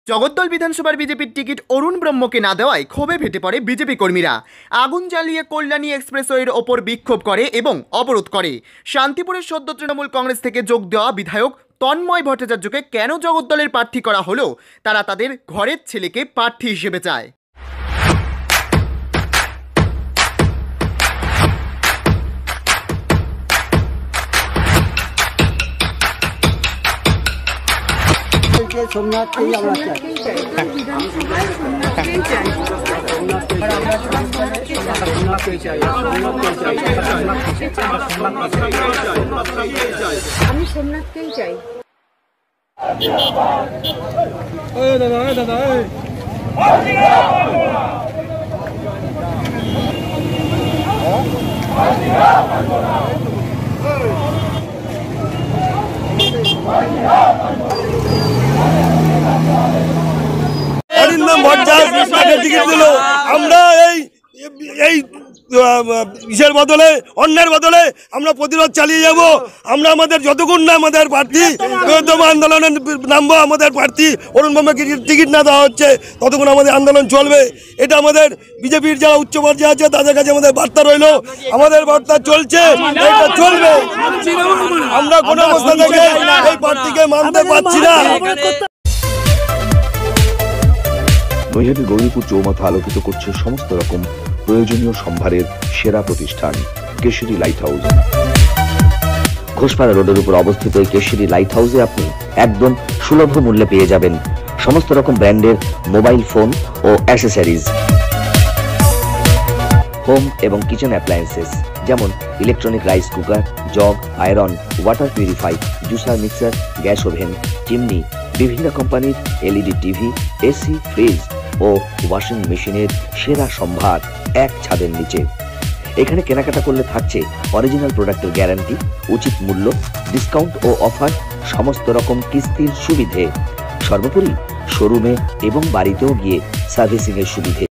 জগদ্দল বিধানসভার বিজেপির টিকিট অরুণ ব্রহ্মকে না দেওয়ায় ক্ষোভে ফেটে পড়ে বিজেপি কর্মীরা। আগুন জ্বালিয়ে কল্যাণী এক্সপ্রেসওয়ের ওপর বিক্ষোভ করে এবং অবরোধ করে। শান্তিপুরের সদ্য তৃণমূল কংগ্রেস থেকে যোগ দেওয়া বিধায়ক তন্ময় ভট্টাচার্যকে কেন জগদ্দলের প্রার্থী করা হলো, তারা তাদের ঘরের ছেলেকে প্রার্থী হিসেবে চায়। সোমনাথকেই আমরা চাই। আমি সোমনাথকেই চাই। অরিন্দম ভট্টাচার্য টিকিট দিল। আমরা এই ইসের বদলে, অন্যের বদলে আমরা প্রতিরোধ চালিয়ে যাব। আমরা আমাদের যতক্ষণ না আমাদের প্রার্থী আন্দোলনে নামবো, আমাদের প্রার্থী অরুণ ব্রহ্মকে টিকিট না দেওয়া হচ্ছে, ততক্ষণ আমাদের আন্দোলন চলবে। এটা আমাদের বিজেপির যারা উচ্চ পর্যায়ে আছে তাদের কাছে আমাদের বার্তা রইল। আমাদের বার্তা চলছে, এটা চলবে। আমরা কোনো অবস্থা থেকে এই প্রার্থীকে মানতে পারছি না। নৈহাটির গৌরীপুর চৌমাথা আলোকিত করছে সমস্ত রকম প্রয়োজনীয় সম্ভারের সেরা প্রতিষ্ঠান কেশরী লাইট হাউস। ঘোষপাড়া রোডের উপর অবস্থিত এই কেশরী লাইট হাউসে আপনি একদম সুলভ মূল্যে পেয়ে যাবেন সমস্ত রকম ব্র্যান্ডের মোবাইল ফোন ও অ্যাসেসরিজ, হোম এবং কিচেন অ্যাপ্লায়েন্সেস যেমন electronic rice cooker, jug, iron, water purify, juicer, mixer, gas oven, chimney, বিভিন্ন কোম্পানির এলইডি টিভি, এসি, ফ্রিজ ও ওয়াশিং মেশিনের সেরা সম্ভার এক ছাদের নিচে। এখানে কেনাকাটা করলে থাকছে অরিজিনাল প্রোডাক্টের গ্যারান্টি, উচিত মূল্য, ডিসকাউন্ট ও অফার, সমস্ত রকম কিস্তির সুবিধে, সর্বোপরি শোরুমে এবং বাড়িতেও গিয়ে সার্ভিসিং এর সুবিধে।